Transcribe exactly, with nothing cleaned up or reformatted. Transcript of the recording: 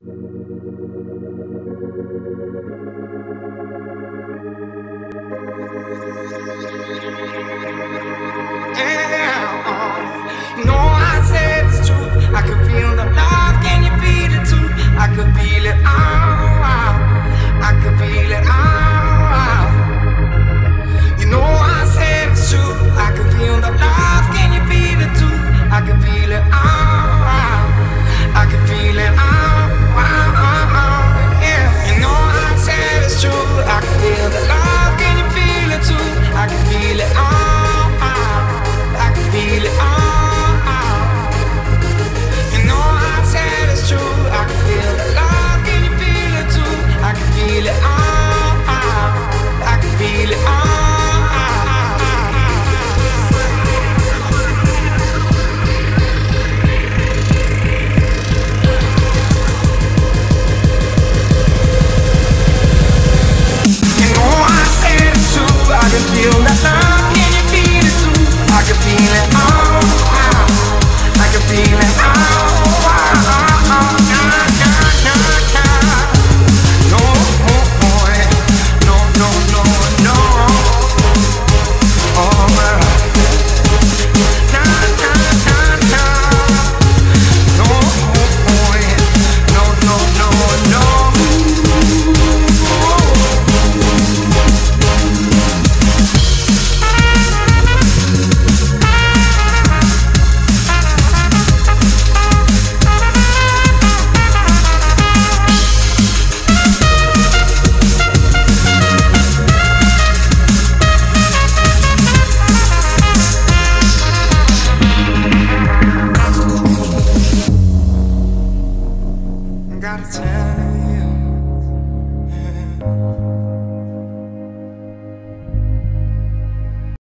You know I said it's true. I could feel the love, can you feel it too? I could feel it all. I could feel it all. You know I said it's true. I could feel the love, can you feel it too? I could feel it all. I could feel it all. Yeah. You know I said it's true. I could feel the love, can you feel it too? I could feel it all. I could feel it all. Feel it all, I can feel it all. You know I said it's true. I can feel that love. Can you feel it too? I can feel it all. I can feel it all. Gotta tell